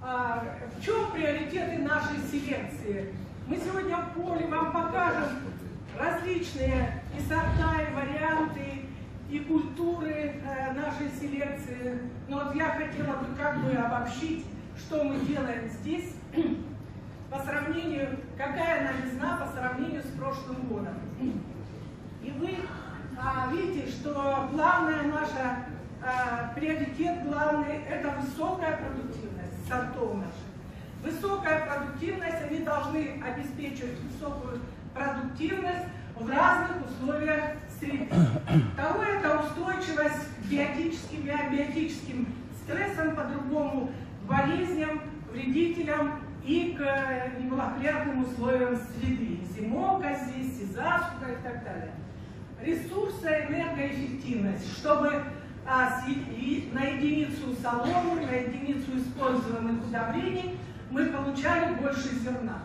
в чем приоритеты нашей селекции? Мы сегодня в поле вам покажем различные и сорта, и варианты, и культуры нашей селекции. Но вот я хотела бы как бы обобщить, что мы делаем здесь, по сравнению, какая новизна по сравнению с прошлым годом. И вы видите, что главная наша, приоритет главный – это высокая продуктивность сортов наших. Высокая продуктивность, они должны обеспечивать высокую продуктивность в разных условиях среды. Второе – это устойчивость к биотическим и абиотическим стрессам, по-другому к болезням, вредителям и к неблагоприятным условиям среды. Зимовка здесь, и засуха и так далее. Ресурсы, энергоэффективность, чтобы на единицу соломы, на единицу использованных удобрений мы получали больше зерна.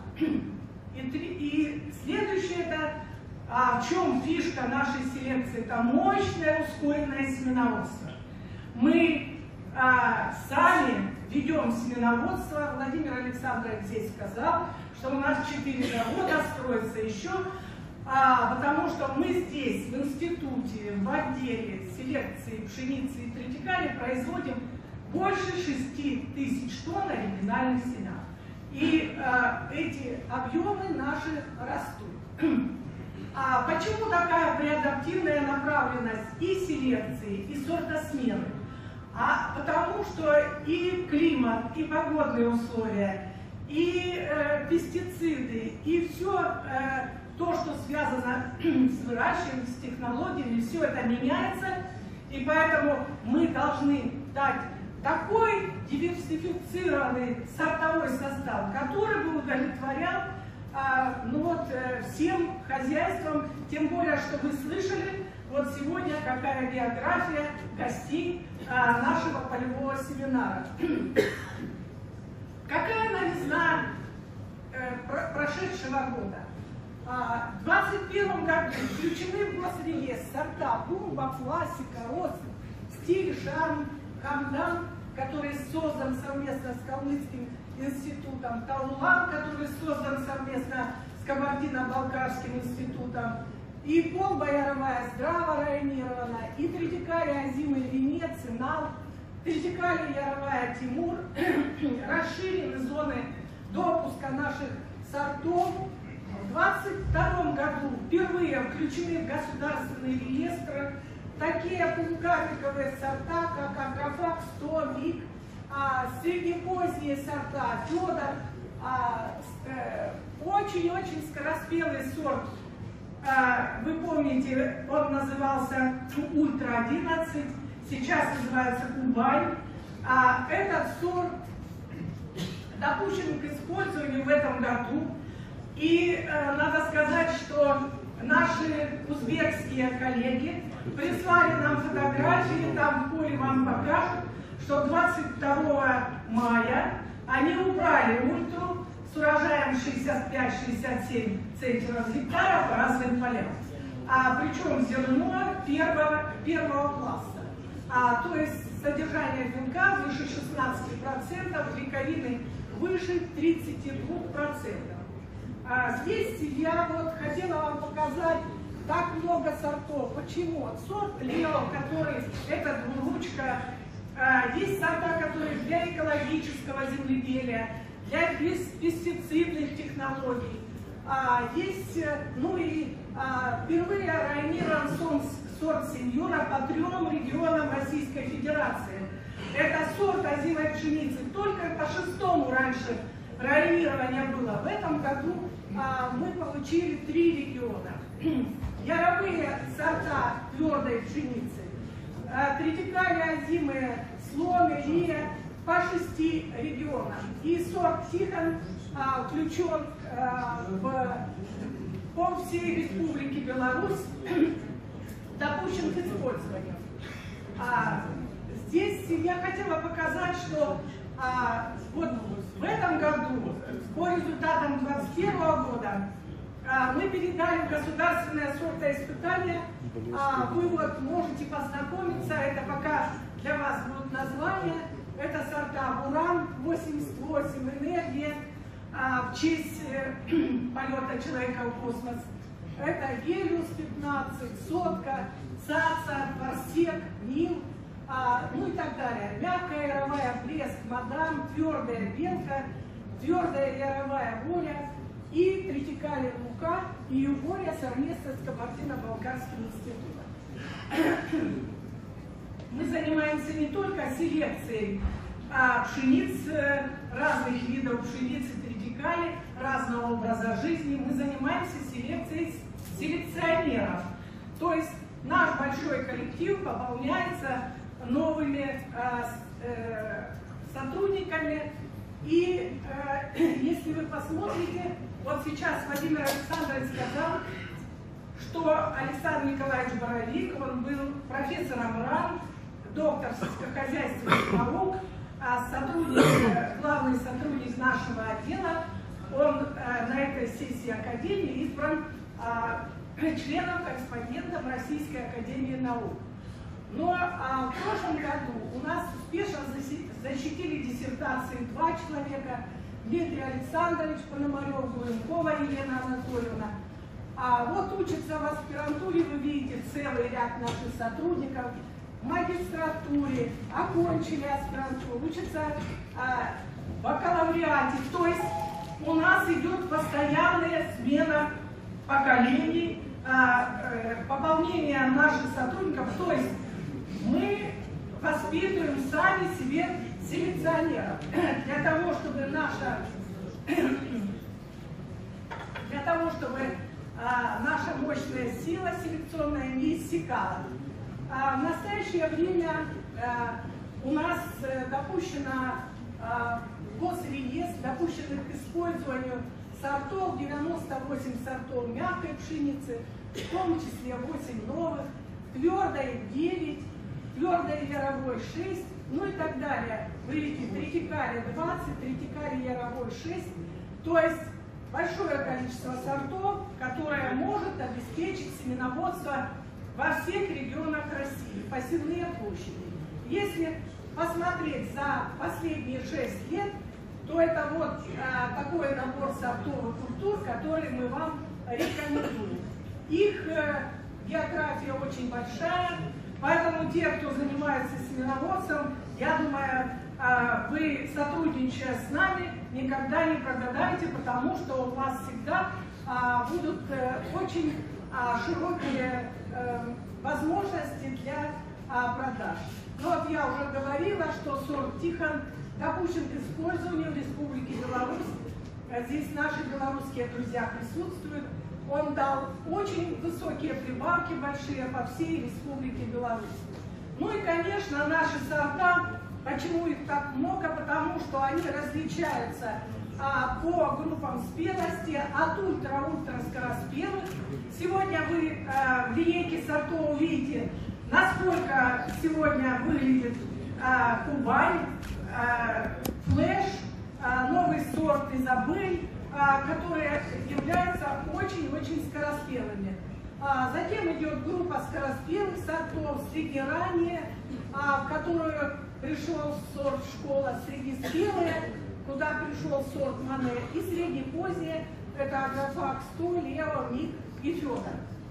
И следующее, это в чем фишка нашей селекции, это мощное ускоренное семеноводство. Мы сами ведем семеноводство. Владимир Александрович здесь сказал, что у нас 4 завода строится еще, потому что мы здесь, в институте, в отделе селекции пшеницы и тритикали производим больше 6000 тонн оригинальных семян. И эти объемы наши растут. Почему такая преадаптивная направленность и селекции, и сортосмены? Потому что и климат, и погодные условия, и пестициды, и все то, что связано с выращиванием, с технологиями, все это меняется, и поэтому мы должны дать такой диверсифицированный сортовой состав, который бы удовлетворял всем хозяйствам, тем более, что вы слышали, вот сегодня какая география гостей нашего полевого семинара. Какая новизна прошедшего года? В 2021 году включены в госреестр сорта Бумба, Классика, Рост, Стиль, Шарм, Хамдан, который создан совместно с Калмыцким институтом, Таулан, который создан совместно с Кабардино-Балкарским институтом, и Полба Яровая здраво районирована, и Тритикалия Азимы Венеции, Нал, Тритикалия Яровая Тимур, расширены зоны допуска наших сортов. В 2022 году впервые включены в государственный реестр такие полукапиковые сорта, как Агрофак 100, МИГ, среднепоздние сорта, Федор, очень-очень скороспелый сорт. Вы помните, он назывался Ультра-11, сейчас называется Кубань. Этот сорт допущен к использованию в этом году. И надо сказать, что наши узбекские коллеги прислали нам фотографии, там в поле вам покажут, что 22 мая они убрали ультру с урожаем 65-67 центнеров с гектара по разным полям. Причем зерно первого класса. То есть содержание белка выше 16%, клейковины выше 32%. Здесь я вот хотела вам показать так много сортов. Почему? Сорт Лео, который это двуручка, есть сорта, которые для экологического земледелия, для пестицидных технологий. Есть, впервые районирован сорт сеньора по 3 регионам Российской Федерации. Это сорт озимой пшеницы. Только по 6-му раньше районирование было. В этом году мы получили 3 региона. Яровые сорта твердой пшеницы, тритикалия озимые, слон, Лия по 6 регионам. И сорт Тихон включен по всей Республике Беларусь, допущен к использованию. Здесь я хотела показать, что вот в этом году, по результатам 2021 года, мы передали в государственное сортоиспытание. Вы вот можете познакомиться, это пока для вас будут названия. Это сорта Буран 88, Энергия в честь полета человека в космос. Это Гелиус 15, Сотка, Цаца, Барсек, Нил, ну и так далее. Мягкая яровая Блеск, Мадам, твердая Белка, твердая яровая Воля и Тритикалия Лука и Югория совместно с Кабардино-Балкарским институтом. Мы занимаемся не только селекцией пшениц, разных видов пшеницы, тритикали, разного образа жизни. Мы занимаемся селекцией селекционеров. То есть наш большой коллектив пополняется новыми сотрудниками. И если вы посмотрите, вот сейчас Владимир Александрович сказал, что Александр Николаевич Боровик, он был профессором РАН, доктор сельскохозяйственных наук, главный сотрудник нашего отдела. Он на этой сессии Академии избран членом-корреспондентом Российской Академии Наук. Но в прошлом году у нас успешно защитили диссертации 2 человека: Дмитрий Александрович Пономарев, Гуленкова Елена Анатольевна. Вот учатся в аспирантуре, вы видите, целый ряд наших сотрудников. В магистратуре окончили аспирантуру, учатся в бакалавриате. То есть у нас идет постоянная смена поколений, пополнение наших сотрудников. То есть мы воспитываем сами себе селекционеров для того, чтобы наша мощная сила селекционная не иссякала. В настоящее время у нас допущено госреестр, допущенных к использованию сортов, 98 сортов мягкой пшеницы, в том числе 8 новых, твердой 9, твердой яровой 6, ну и так далее. Вы видите, тритикалия 20, тритикалия яровой 6, то есть большое количество сортов, которое может обеспечить семеноводство во всех регионах России, посевные площади. Если посмотреть за последние 6 лет, то это вот такой набор сортов и культур, которые мы вам рекомендуем. Их география очень большая, поэтому те, кто занимается семеноводством, я думаю, вы, сотрудничая с нами, никогда не прогадаете, потому что у вас всегда будут очень широкие возможности для продаж. Но вот я уже говорила, что сорт Тихон допущен к использованию в Республике Беларусь. Здесь наши белорусские друзья присутствуют. Он дал очень высокие прибавки, большие по всей Республике Беларусь. Ну и, конечно, наши сорта, почему их так много? Потому что они различаются по группам спелости от ультра-ультра скороспелых. Сегодня вы в линейке сортов увидите, насколько сегодня выглядит Кубань, Флэш, новый сорт Изабель, которые являются очень-очень скороспелыми. Затем идет группа скороспелых сортов, среднеранние, в которую пришел сорт школа среднеспелые, куда пришел сорт Мане, и среднепоздние, это Агрофаг 100, Лео, Миг и Федор.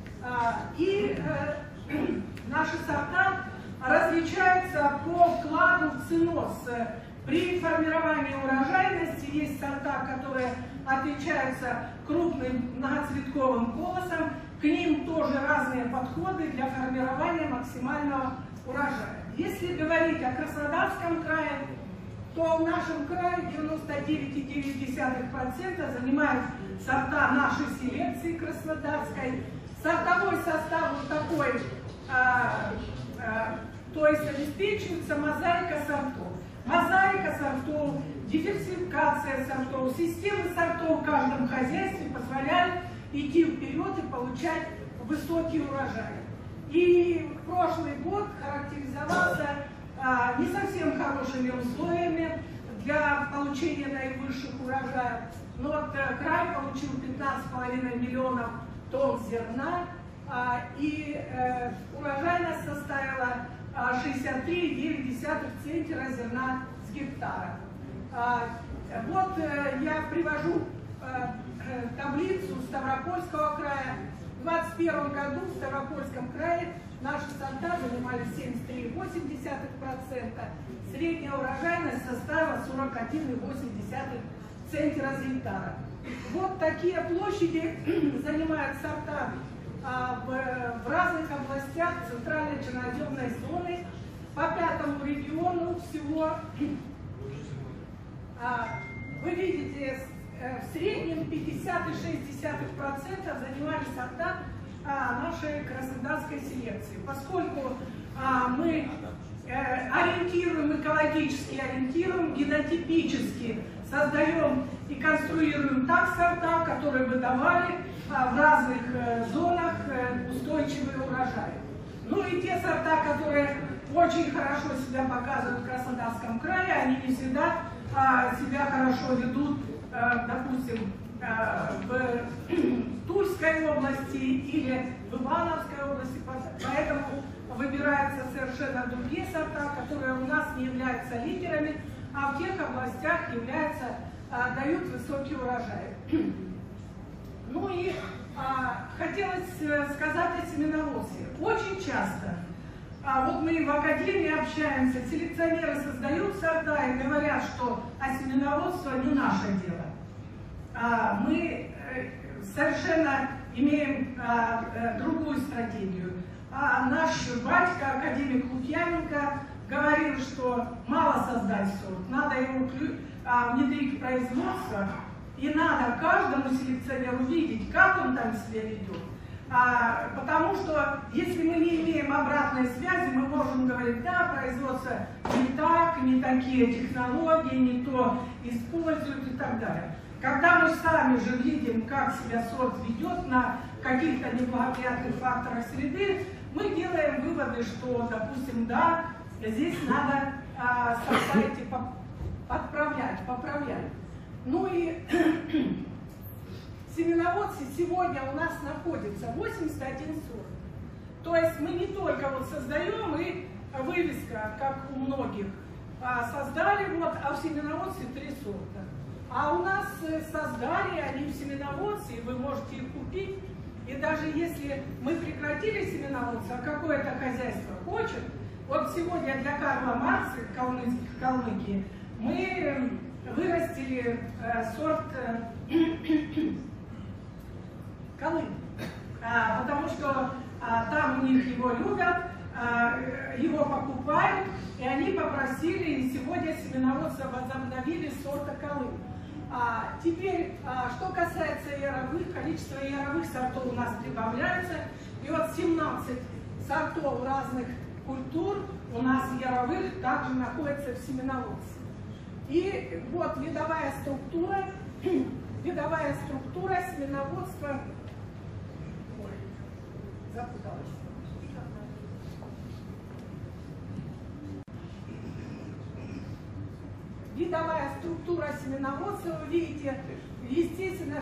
Наши сорта различаются по вкладу в ценоз. При формировании урожайности есть сорта, которые отличаются крупным многоцветковым колосом. К ним тоже разные подходы для формирования максимального урожая. Если говорить о Краснодарском крае, то в нашем крае 99,9% занимают сорта нашей селекции краснодарской. Сортовой состав вот такой, то есть обеспечивается мозаика сортов. Мозаика сортов, диверсификация сортов, системы сортов в каждом хозяйстве позволяют идти вперед и получать высокий урожай. И прошлый год характеризовался не совсем хорошими условиями для получения наивысших урожаев. Но вот край получил 15,5 миллионов тонн зерна, и урожайность составила 63,9 центнера зерна с гектара. Вот я привожу таблицу Ставропольского края. В 2021 году в Ставропольском крае наши сорта занимали 73,8%. Средняя урожайность составила 41,8 центнера с гектара. Вот такие площади занимают сорта в разных областях центральной черноземной зоны. По 5-му региону всего вы видите, в среднем 50,6% занимали сорта нашей краснодарской селекции. Поскольку мы ориентируем, экологически ориентируем, генотипически создаем и конструируем так сорта, которые бы давали в разных зонах устойчивый урожай. Ну и те сорта, которые очень хорошо себя показывают в Краснодарском крае, они не всегда себя хорошо ведут, допустим, в Тульской области или в Ивановской области, поэтому выбираются совершенно другие сорта, которые у нас не являются лидерами, а в тех областях дают высокий урожай. Ну и хотелось сказать о семеноводстве. Очень часто, вот мы в академии общаемся, селекционеры создают сорта и говорят, что семеноводство не наше дело. Мы совершенно имеем другую стратегию. Наш батька, академик Лукьяненко, говорил, что мало создать сорт, надо его внедрить в производство, и надо каждому селекционеру видеть, как он там себя ведет. Потому что если мы не имеем обратной связи, мы можем говорить, да, производство не так, не такие технологии, не то используют и так далее. Когда мы сами же видим, как себя сорт ведет на каких-то неблагоприятных факторах среды, мы делаем выводы, что, допустим, да, здесь надо сорта эти поправлять. Ну и в семеноводстве сегодня у нас находится 81 сорт. То есть мы не только вот создаем и вывеска, как у многих, создали, вот, а в семеноводстве 3 сорта. А у нас создали они в семеноводстве, вы можете их купить. И даже если мы прекратили семеноводство, а какое-то хозяйство хочет, вот сегодня для Карла Маркса, Калмыкии, мы вырастили сорт Колым, потому что там у них его любят, его покупают, и они попросили, и сегодня семеноводство возобновили сорта Колым. Теперь, что касается яровых, количество яровых сортов у нас прибавляется, и вот 17 сортов разных культур у нас яровых также находится в семеноводстве. И вот видовая структура семеноводства. Ой, запуталась. Видовая структура семеноводства, вы видите, естественно,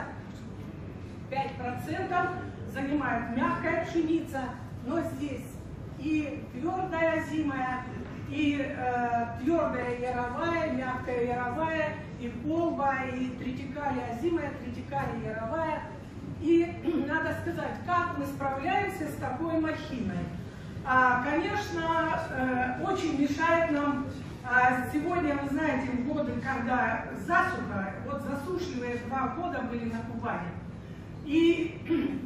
65% занимает мягкая пшеница, но здесь и твердая озимая, и твердая яровая, мягкая яровая, и полба, и тритикалия озимая, тритикалия яровая. И надо сказать, как мы справляемся с такой махиной. Конечно, очень мешает нам сегодня, вы знаете, в годы, когда засуха, вот засушливые 2 года были на Кубани, и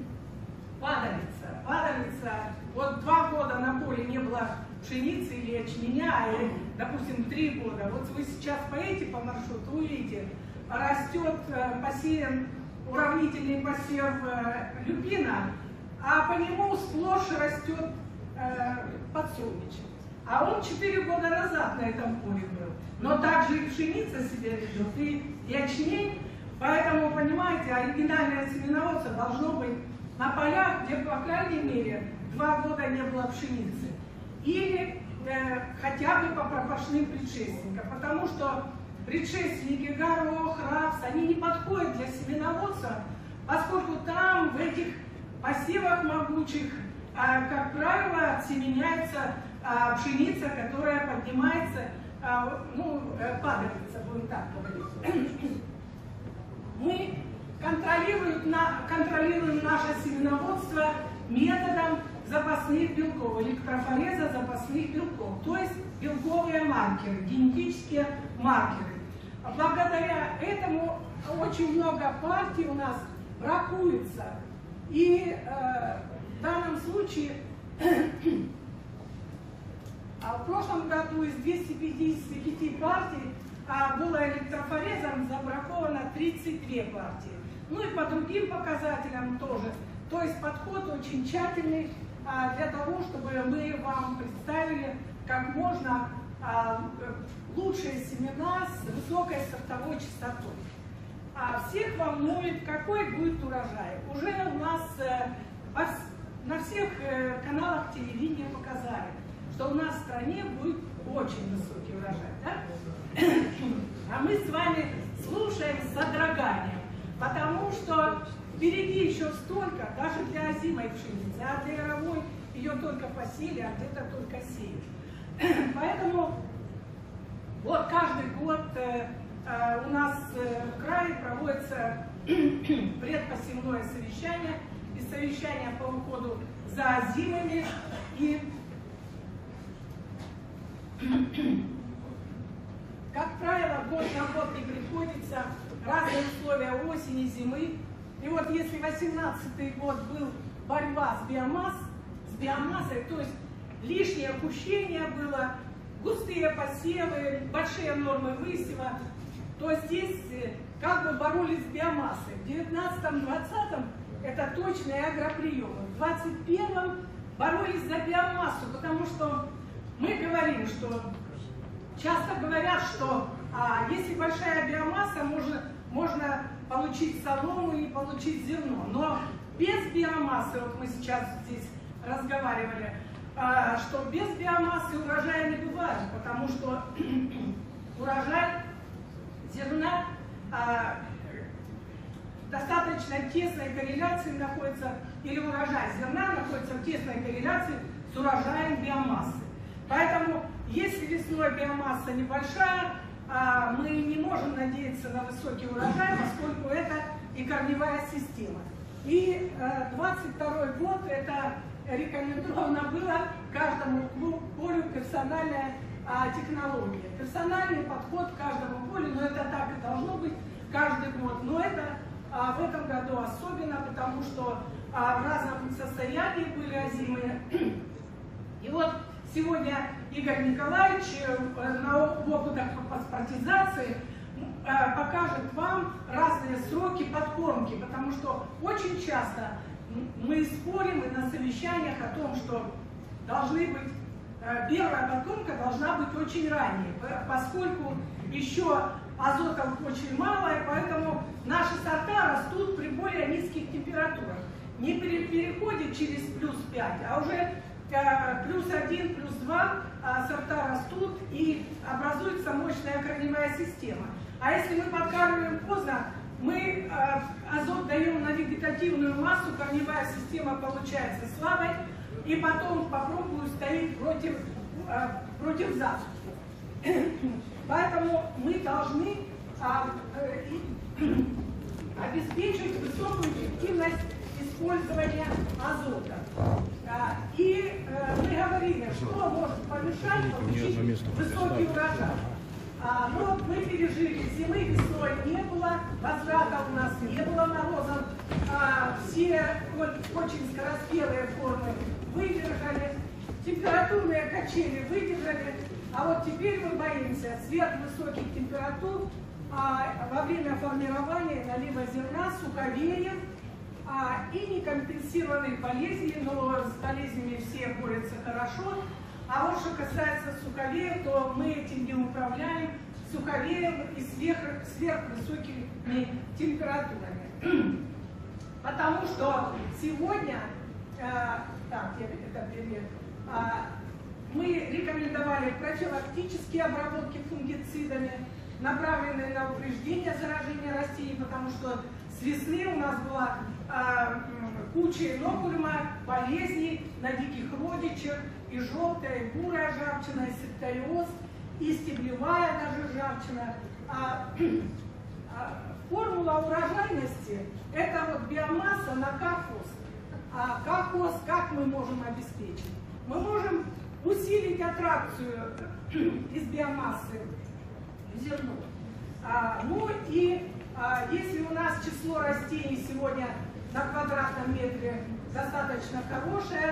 падалица, вот 2 года на поле не было пшеницы или ячменя, и, допустим, 3 года. Вот вы сейчас поедете по маршруту, увидите, растет посеян уравнительный посев люпина, а по нему сплошь растет подсолнечник. А он 4 года назад на этом поле был. Но также и пшеница себя ведет, и ячмень. Поэтому, понимаете, оригинальное семеноводство должно быть на полях, где, по крайней мере, 2 года не было пшеницы. Или хотя бы по пропашным предшественникам. Потому что предшественники горох, рапс, они не подходят для семеноводства, поскольку там, в этих посевах могучих, как правило, отсеменяется пшеница, которая поднимается падается, будем так говорить. Мы контролируем наше семеноводство методом запасных белков, электрофореза запасных белков, то есть белковые маркеры, генетические маркеры. Благодаря этому очень много партий у нас бракуется. И в данном случае в прошлом году из 255 партий было электрофорезом забраковано 32 партии. Ну и по другим показателям тоже. То есть подход очень тщательный для того, чтобы мы вам представили как можно лучшие семена с высокой сортовой частотой. Всех волнует, какой будет урожай. Уже у нас на всех каналах телевидения показали, что у нас в стране будет очень высокий урожай. Да? А мы с вами слушаем с содроганием, потому что впереди еще столько, даже для озимой пшеницы, а для яровой ее только посеяли, а где-то только сеют. Поэтому вот каждый год у нас в крае проводится предпосевное совещание и совещание по уходу за озимыми. И как правило, год на год не приходится, разные условия осени, зимы. И вот если 18-й год был борьба с биомассой, то есть лишнее опущение было, густые посевы, большие нормы высева, то здесь как бы боролись с биомассой. В 19-20 это точные агроприемы. В 21-м боролись за биомассу, потому что мы говорим, что часто говорят, что если большая биомасса, можно получить солому и получить зерно. Но без биомассы, вот мы сейчас здесь разговаривали, что без биомассы урожая не бывает, потому что урожай зерна достаточно тесной корреляции находится, или урожай зерна находится в тесной корреляции с урожаем биомассы. Поэтому, если весной биомасса небольшая, мы не можем надеяться на высокий урожай, поскольку это и корневая система. И 22 год это рекомендовано было каждому полю персональная технология. Персональный подход к каждому полю, но это так и должно быть каждый год. Но это в этом году особенно, потому что в разном состоянии были озимые. И вот сегодня Игорь Николаевич на опытах по паспортизации покажет вам разные сроки подкормки, потому что очень часто мы спорим и на совещаниях о том, что должны быть, первая подкормка должна быть очень ранней, поскольку еще азотов очень мало, и поэтому наши сорта растут при более низких температурах. Не переходит через +5, а уже +1, +2 сорта растут и образуется мощная корневая система. А если мы подкармливаем поздно, мы азот даем на вегетативную массу, корневая система получается слабой, и потом попробую стоит против засухи. Поэтому мы должны обеспечить высокую эффективность использования азота. И мы говорили, что может помешать получить высокий урожай. Но мы пережили зимы, весной не было, возврата у нас не было морозов, все очень скороспелые формы выдержали, температурные качели выдержали, а вот теперь мы боимся сверхвысоких температур во время формирования налива зерна, суховеев и некомпенсированных болезней, но с болезнями все борются хорошо. А вот что касается суховеев, то мы этим не управляем, суховеем и сверхвысокими температурами. Потому что сегодня, мы рекомендовали профилактические обработки фунгицидами, направленные на упреждение заражения растений, потому что с весны у нас была куча инокулюма, болезней на диких родичах, и желтая, и бурая жабчина, и септариоз. и стеблевая даже ржавчина. Формула урожайности – это вот биомасса на КХОЗ. А КХОЗ как мы можем обеспечить? Мы можем усилить аттракцию из биомассы в зерно. Ну и если у нас число растений сегодня на квадратном метре достаточно хорошее,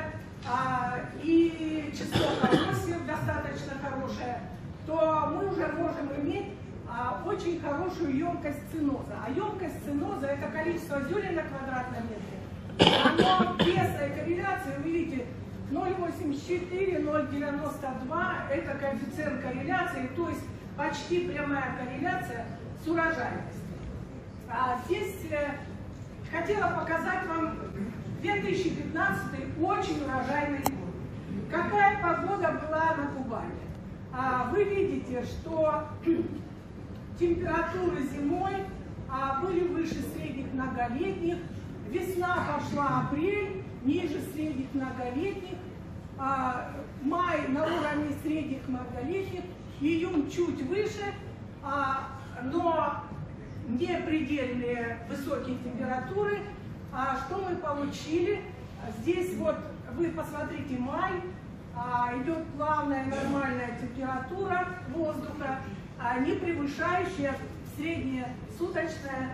и число колосьев достаточно хорошее, то мы уже можем иметь очень хорошую емкость циноза. А емкость циноза – это количество зерен на квадратном метре. Оно без корреляции, вы видите, 0,84, 0,92 – это коэффициент корреляции, то есть почти прямая корреляция с урожайностью. Здесь хотела показать вам 2015 очень урожайный год. Какая погода была на Кубани? Вы видите, что температуры зимой были выше средних многолетних, весна пошла апрель, ниже средних многолетних, май на уровне средних многолетних, июнь чуть выше, но не предельные высокие температуры. Что мы получили? Здесь вот вы посмотрите май, идет плавная нормальная температура воздуха, не превышающая средняя суточная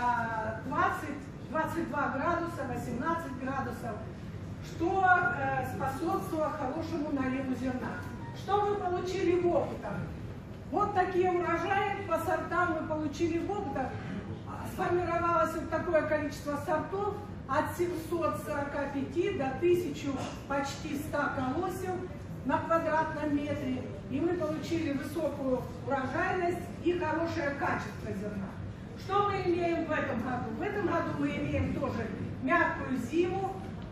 20-22 градуса, 18 градусов, что способствовало хорошему наливу зерна. Что мы получили в опытах? Вот такие урожаи по сортам мы получили в опытах. Сформировалось вот такое количество сортов от 745 до 1000, почти 100 колосьев на квадратном метре. И мы получили высокую урожайность и хорошее качество зерна. Что мы имеем в этом году? В этом году мы имеем тоже мягкую зиму,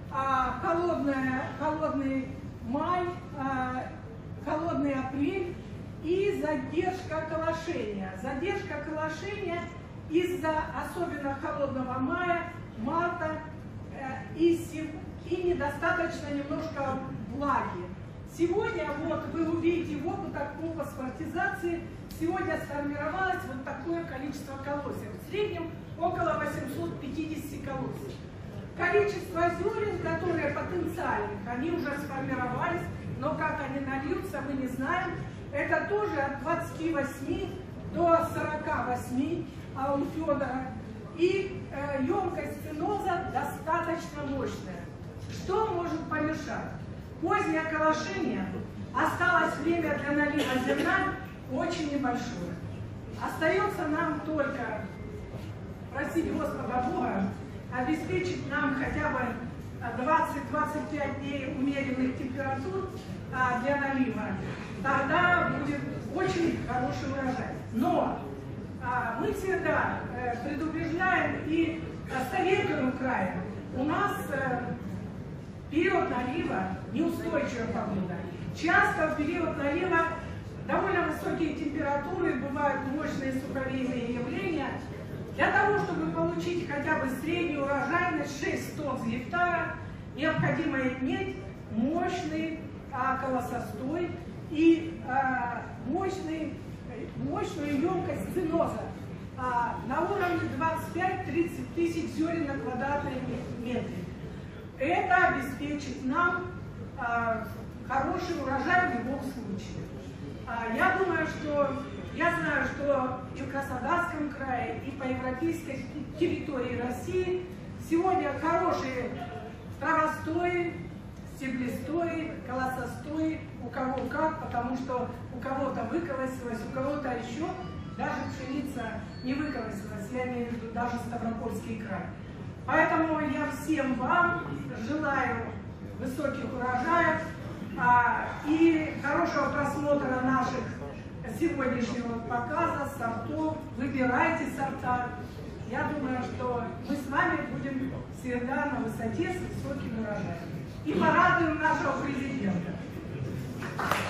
холодный май, холодный апрель и задержка колошения. Задержка колошения из-за особенно холодного мая, марта и недостаточно немножко влаги. Сегодня, вот вы увидите в опытах по паспортизации, сегодня сформировалось вот такое количество колосьев. В среднем около 850 колосьев. Количество зерен, которые потенциальных, они уже сформировались, но как они нальются, мы не знаем. Это тоже от 28 до 48 у Федора. И емкость циноза достаточно мощная. Что может помешать? Позднее колошение, осталось время для налива зерна очень небольшое. Остается нам только просить Господа Бога обеспечить нам хотя бы 20-25 дней умеренных температур для налива. Тогда будет очень хороший урожай. Но мы всегда предупреждаем и советуем краю. У нас период налива неустойчивая погода. Часто в период налива довольно высокие температуры, бывают мощные суховейные явления. Для того, чтобы получить хотя бы среднюю урожайность 6 тонн с гектара, необходимо иметь мощный колосостой и мощную емкость циноза на уровне 25-30 тысяч зерен на квадратный метр. Это обеспечит нам хороший урожай в любом случае. Я знаю, что и в Краснодарском крае, и по европейской территории России сегодня хорошие травостои, стеблестои, колосостои, у кого как, потому что у кого-то выколосилось, у кого-то еще даже пшеница не выколосилась, я имею в виду даже Ставропольский край. Поэтому я всем вам желаю высоких урожаев и хорошего просмотра наших сегодняшнего показа, сортов. Выбирайте сорта. Я думаю, что мы с вами будем всегда на высоте с высоким урожаем. И порадуем нашего президента.